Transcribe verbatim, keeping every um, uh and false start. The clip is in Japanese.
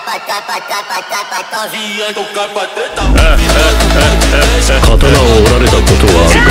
刀を折られたことは